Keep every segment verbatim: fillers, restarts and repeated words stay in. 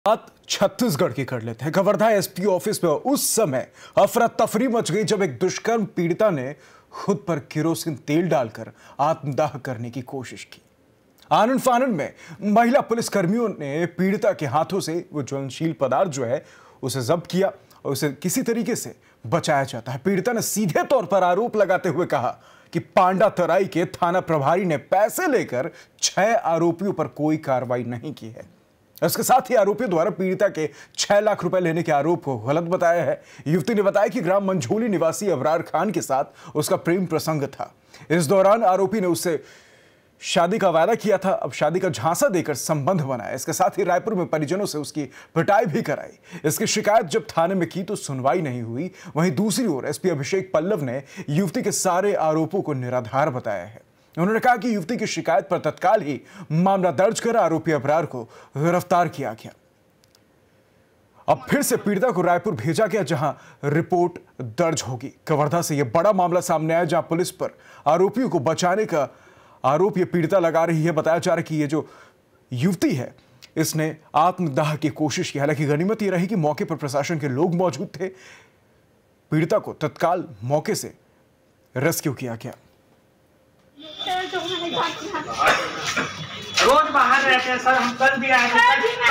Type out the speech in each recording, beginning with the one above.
बात छत्तीसगढ़ की कर लेते हैं। कवर्धा एसपी ऑफिस में उस समय अफरा तफरी मच गई जब एक दुष्कर्म पीड़िता ने खुद पर केरोसिन तेल डालकर आत्मदाह करने की कोशिश की। आनंद फानंद में महिला पुलिस कर्मियों ने पीड़िता के हाथों से वो ज्वलनशील पदार्थ जो है उसे जब्त किया और उसे किसी तरीके से बचाया जाता है। पीड़िता ने सीधे तौर पर आरोप लगाते हुए कहा कि पांडा तराई के थाना प्रभारी ने पैसे लेकर छह आरोपियों पर कोई कार्रवाई नहीं की है। इसके साथ ही आरोपियों द्वारा पीड़िता के छह लाख रुपए लेने के आरोप को गलत बताया है। युवती ने बताया कि ग्राम मंझोली निवासी अबरार खान के साथ उसका प्रेम प्रसंग था। इस दौरान आरोपी ने उससे शादी का वादा किया था। अब शादी का झांसा देकर संबंध बनाया। इसके साथ ही रायपुर में परिजनों से उसकी पिटाई भी कराई। इसकी शिकायत जब थाने में की तो सुनवाई नहीं हुई। वहीं दूसरी ओर एसपी अभिषेक पल्लव ने युवती के सारे आरोपों को निराधार बताया है। उन्होंने कहा कि युवती की शिकायत पर तत्काल ही मामला दर्ज कर आरोपी अबरार को गिरफ्तार किया गया। अब फिर से पीड़िता को रायपुर भेजा गया जहां रिपोर्ट दर्ज होगी। कवर्धा से यह बड़ा मामला सामने आया जहां पुलिस पर आरोपियों को बचाने का आरोप ये पीड़िता लगा रही है। बताया जा रहा है कि ये जो युवती है इसने आत्मदाह की कोशिश की। हालांकि गनीमत ये रही कि मौके पर प्रशासन के लोग मौजूद थे। पीड़िता को तत्काल मौके से रेस्क्यू किया गया। रोज बाहर रहते हैं सर, हम कल भी आए थे।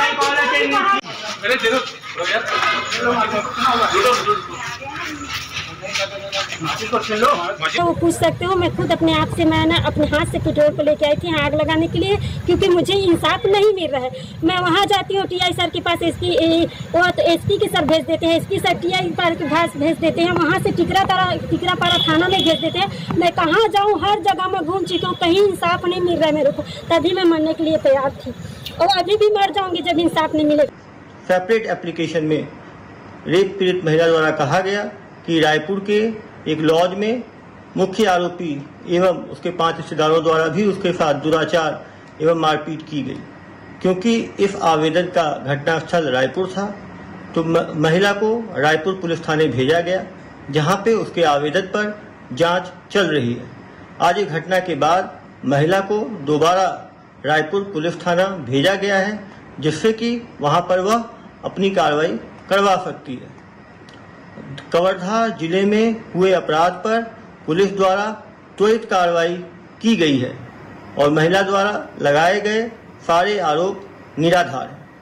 तो वो पूछ सकते हो, मैं खुद अपने आप से मैं ना अपने हाथ से पेट्रोल को लेके आई थी आग लगाने के लिए, क्योंकि मुझे इंसाफ नहीं मिल रहा है। मैं वहाँ जाती हूँ टीआई सर के पास, एसपी वो तो एसपी के सर भेज देते हैं, एसपी सर टीआई पर के पास भेज देते हैं, वहाँ से टिकरा तारा टिकरा पारा थाना में भेज देते हैं। मैं कहाँ जाऊँ, हर जगह में घूम चुकी हूँ, कहीं इंसाफ नहीं मिल रहा है मेरे को। तभी मैं मरने के लिए तैयार थी और अभी भी मर जाऊँगी जब इंसाफ नहीं मिलेगा। सेपरेट एप्लीकेशन में रेप पीड़ित महिला द्वारा कहा गया कि रायपुर के एक लॉज में मुख्य आरोपी एवं उसके पांच रिश्तेदारों द्वारा भी उसके साथ दुराचार एवं मारपीट की गई। क्योंकि इस आवेदन का घटनास्थल रायपुर था तो महिला को रायपुर पुलिस थाने भेजा गया, जहां पे उसके आवेदन पर जांच चल रही है। आज इस घटना के बाद महिला को दोबारा रायपुर पुलिस थाना भेजा गया है, जिससे कि वहां पर वह अपनी कार्रवाई करवा सकती है। कवर्धा जिले में हुए अपराध पर पुलिस द्वारा त्वरित कार्रवाई की गई है और महिला द्वारा लगाए गए सारे आरोप निराधार हैं।